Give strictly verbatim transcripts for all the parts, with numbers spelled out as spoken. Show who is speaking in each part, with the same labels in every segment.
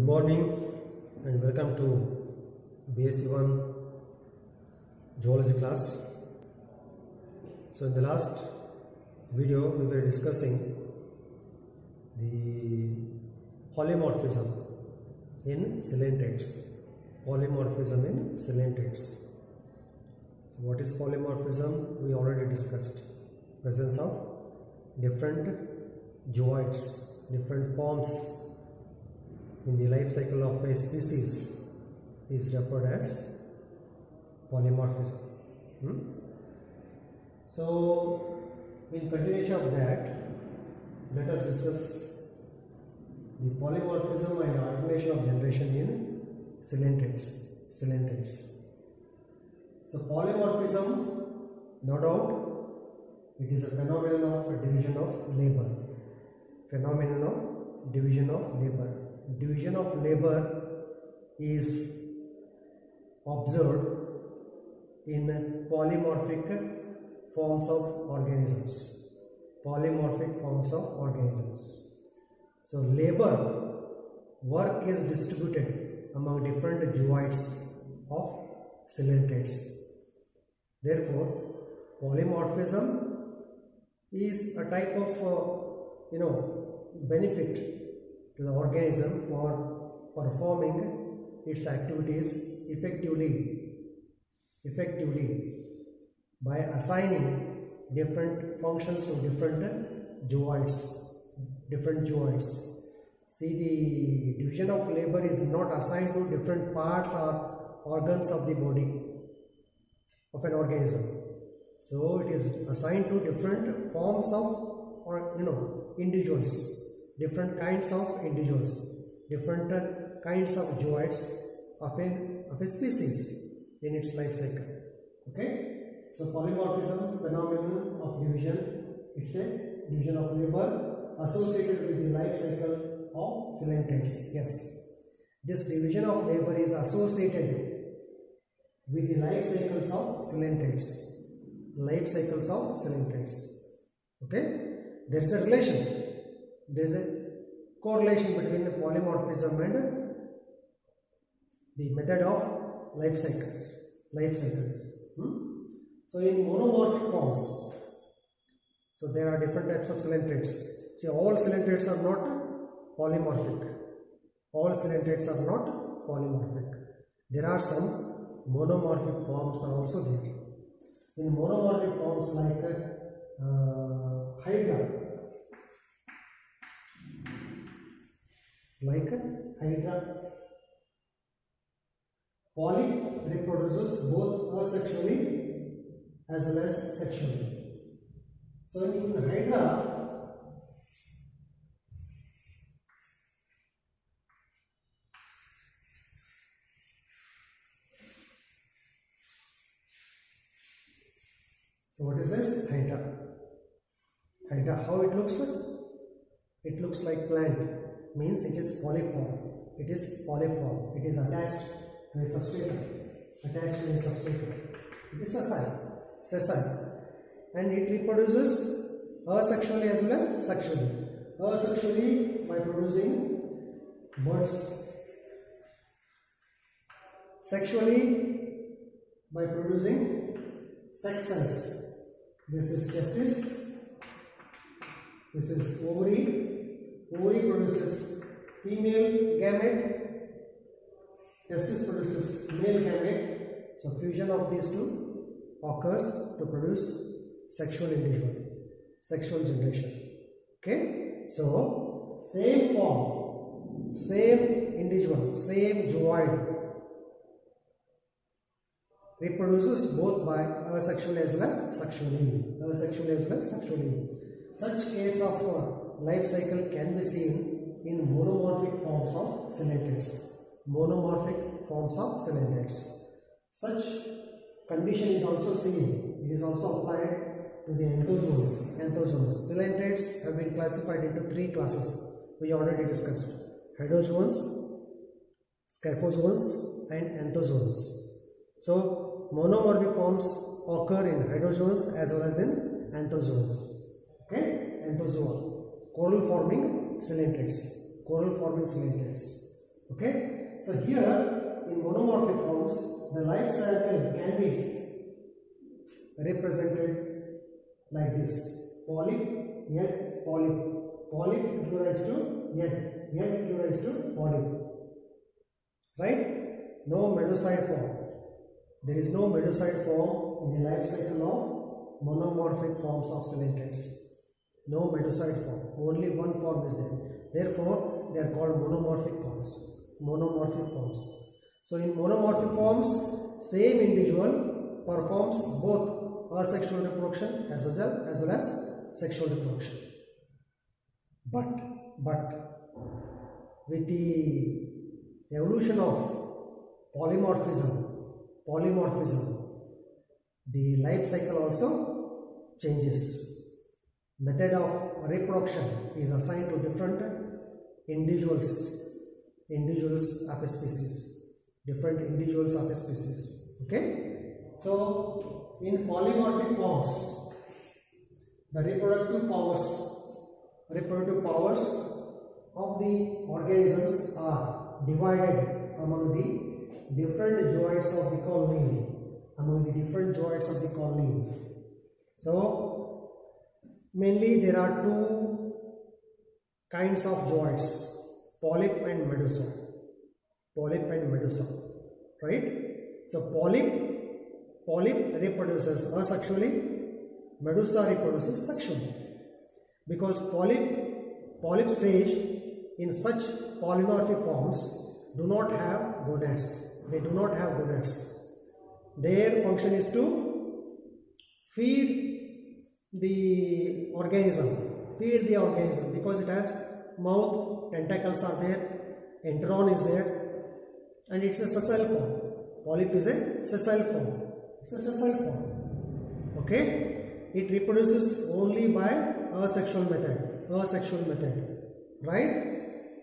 Speaker 1: Good morning and welcome to B S c one Zoology class. So in the last video we were discussing the polymorphism in coelenterates. Polymorphism in coelenterates. So what is polymorphism? We already discussed. Presence of different zooids, different forms in the life cycle of a species is referred as polymorphism. Hmm? So, in continuation of that, let us discuss the polymorphism and alternation of generation in coelenterates. coelenterates. So, polymorphism, no doubt, it is a phenomenon of division of labor. Phenomenon of division of labor. Division of labor is observed in polymorphic forms of organisms. Polymorphic forms of organisms. So labor, work is distributed among different zooids of coelenterates. Therefore, polymorphism is a type of uh, you know benefit to the organism for performing its activities effectively effectively by assigning different functions to different zooids different zooids. See, the division of labor is not assigned to different parts or organs of the body of an organism. So it is assigned to different forms of or you know individuals, different kinds of individuals, different uh, kinds of zooids of a, of a species in its life cycle. Okay, so polymorphism, phenomenon of division, it's a division of labor associated with the life cycle of coelenterates. Yes, this division of labor is associated with the life cycles of coelenterates. Life cycles of coelenterates. Okay, there is a relation. There is a correlation between the polymorphism and the method of life cycles. Life cycles. Hmm? So in monomorphic forms, so there are different types of coelenterates. See, all coelenterates are not polymorphic. All coelenterates are not polymorphic. There are some monomorphic forms are also there. In monomorphic forms like uh, Hydra, like Hydra, poly reproduces both asexually as well as sexually. So in Hydra, so what is this? Hydra. Hydra, how it looks? It looks like plant, means it is polyform. It is polyform. It is attached to a substratum. Attached to a substratum. It is sessile. Sessile. And it reproduces asexually as well as sexually. Asexually by producing buds. Sexually by producing sex cells. This is testis. This is ovary. Ovary produces female gamete. Testis produces male gamete. So fusion of these two occurs to produce sexual individual, sexual generation. Okay. So same form, same individual, same zooid reproduces both by asexually as well as sexually. Asexually as well as sexually. Such case of uh, life cycle can be seen in monomorphic forms of coelenterates. Monomorphic forms of coelenterates. Such condition is also seen. It is also applied to the enthozoans. Enthozoans. Coelenterates have been classified into three classes. We already discussed: hydrozoans, scyphozoans, and enthozoans. So monomorphic forms occur in hydrozoans as well as in enthozoans. Okay, Anthozoa, coral forming coelenterates, coral forming coelenterates. Okay. Okay, so here in monomorphic forms, the life cycle can be represented like this: polyp, egg, polyp, polyp give rise to egg, egg give rise to polyp. Right? No medusoid form. There is no medusoid form in the life cycle of monomorphic forms of coelenterate. No medusoid form. Only one form is there. Therefore, they are called monomorphic forms. Monomorphic forms. So, in monomorphic forms, same individual performs both asexual reproduction as well as, well as sexual reproduction. But, but with the evolution of polymorphism, polymorphism, the life cycle also changes. Method of reproduction is assigned to different individuals, individuals of a species, different individuals of a species. Okay. So, in polymorphic forms, the reproductive powers, reproductive powers of the organisms are divided among the different joints of the colony, among the different joints of the colony. So, mainly there are two kinds of joints, polyp and medusa. Polyp and medusa, right? So, polyp, polyp reproduces asexually, medusa reproduces sexually. Because polyp, polyp stage in such polymorphic forms do not have gonads. They do not have gonads. Their function is to feed the organism, feed the organism because it has mouth, tentacles are there, enteron is there, and it's a sessile form. Polyp is a sessile form. It's a sessile form. Okay? It reproduces only by asexual method. Asexual method. Right?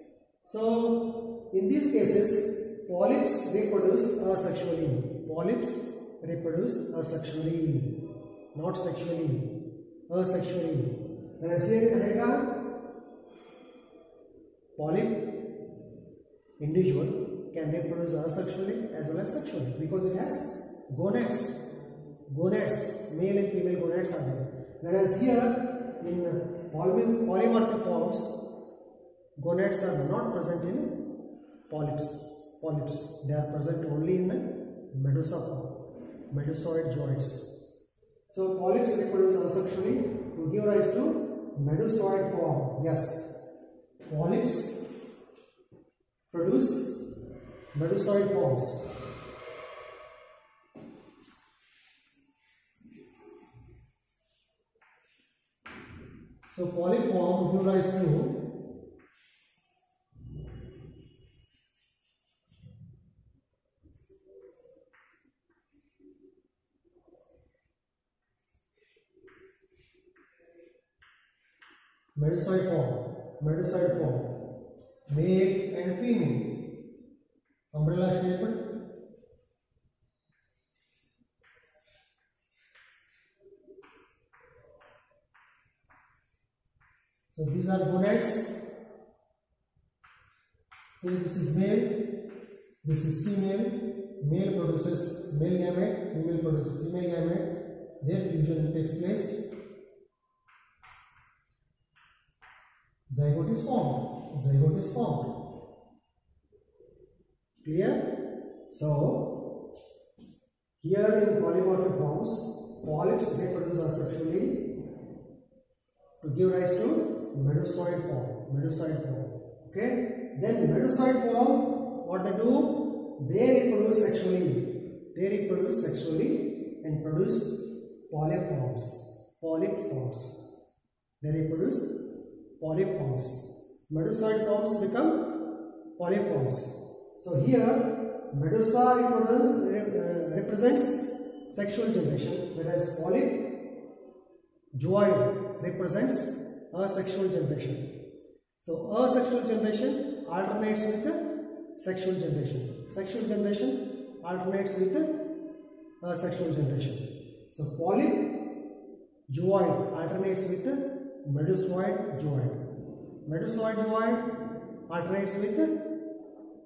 Speaker 1: So, in these cases, polyps reproduce asexually. Polyps reproduce asexually, not sexually, asexually. Whereas here in Hydra, polyp individual can reproduce asexually as well as sexually because it has gonads. Gonads, male and female gonads are there. Whereas here in polymorphic forms, gonads are not present in polyps. Polyps, they are present only in the medusa form, medusoid joints. So polyps reproduce asexually to give rise to medusoid form. Yes, polyps produce medusoid forms. So polyp form give rise to medusoid form, medusoid form, male and female, umbrella shaped. So these are gonads. So this is male, this is female. Male produces male gamete, female produces female gamete. Their fusion takes place. Zygote is formed. Zygote is formed. Clear? So, here in polymorphic forms, polyps reproduce asexually to give rise to medusoid form. Medusoid form. Okay? Then medusoid form, what they do? They reproduce sexually. They reproduce sexually and produce polyp forms. Polyp forms. They reproduce polyp forms. Medusoid forms become polyp forms. So here medusa uh, represents sexual generation, whereas polyp zooid represents asexual generation. So asexual generation alternates with the sexual generation. Sexual generation alternates with the asexual generation. So polyp zooid alternates with the medusoid zooid. Medusoid zooid alternates with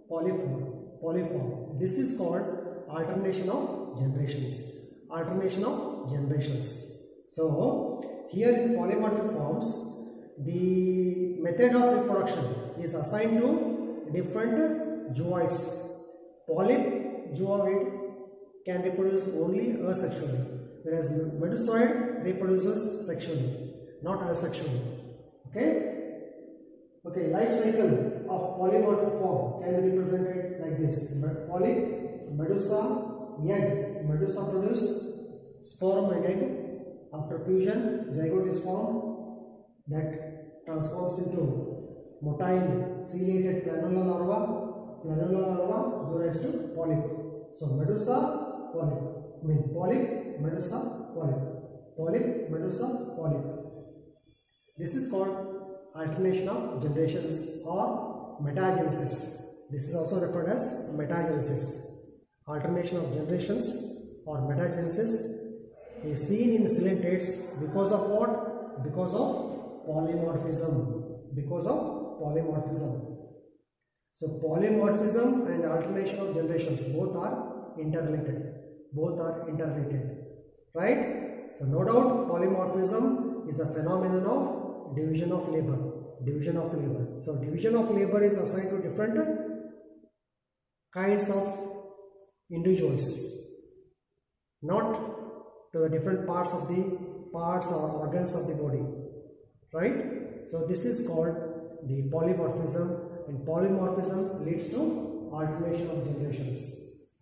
Speaker 1: polyform, polyform. This is called alternation of generations. Alternation of generations. So here in polymorphic forms, the method of reproduction is assigned to different zooids. Polyp zooid can reproduce only asexually, whereas medusoid reproduces sexually, not asexually. Okay? Okay, life cycle of polymorphic form can be represented like this. Polyp, medusa, egg. Medusa produce sperm and egg. After fusion, zygote is formed that transforms into motile ciliated planular larva. Planular larva gives rise to polyp. So medusa, polyp. I mean polyp, medusa, polyp. Polyp, medusa, polyp. This is called alternation of generations or metagenesis. This is also referred as metagenesis. Alternation of generations or metagenesis is seen in coelentrates because of what? Because of polymorphism. Because of polymorphism. So polymorphism and alternation of generations both are interrelated. Both are interrelated. Right? So no doubt polymorphism is a phenomenon of division of labor. Division of labor. So division of labor is assigned to different kinds of individuals, not to the different parts of the parts or organs of the body. Right? So this is called the polymorphism, and polymorphism leads to alternation of generations.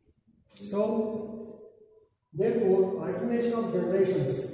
Speaker 1: So therefore alternation of generations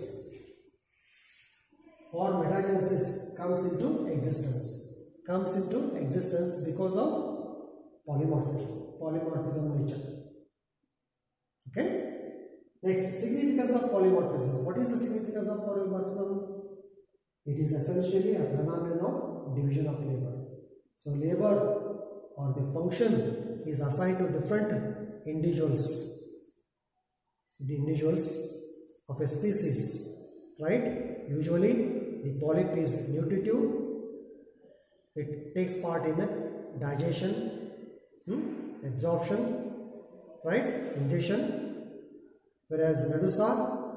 Speaker 1: or metagenesis comes into existence. Comes into existence because of polymorphism. Polymorphism nature. Okay? Next, significance of polymorphism. What is the significance of polymorphism? It is essentially a phenomenon of division of labor. So labor or the function is assigned to different individuals. The individuals of a species. Right? Usually the polyp is nutritive. It takes part in digestion, hmm, absorption, right, ingestion, whereas medusa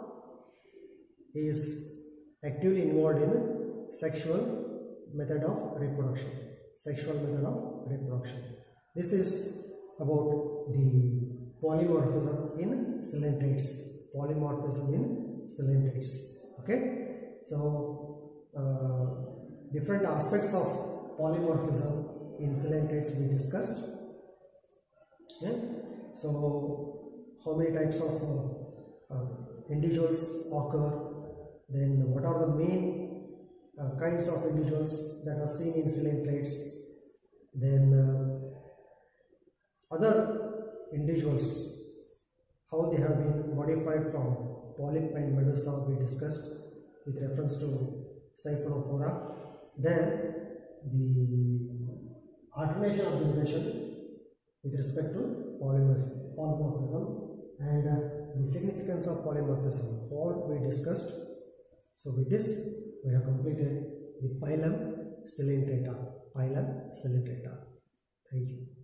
Speaker 1: is actively involved in sexual method of reproduction. Sexual method of reproduction. This is about the polymorphism in coelentrates. Polymorphism in coelentrates. Okay, so uh, different aspects of polymorphism in coelentrates we discussed. Yeah? So how many types of uh, uh, individuals occur, then what are the main uh, kinds of individuals that are seen in coelentrates, then uh, other individuals, how they have been modified from polyp and medusa we discussed with reference to Siphonophora. Then the alternation of generation with respect to polymorphism and uh, the significance of polymorphism, all we discussed. So with this we have completed the phylum Coelentrata. Phylum Coelentrata. Thank you.